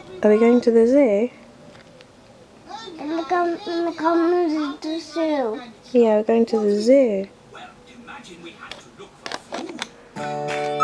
Are we going to the zoo? I'm going to the zoo. Yeah, we're going to the zoo. Well, imagine we had to look for food.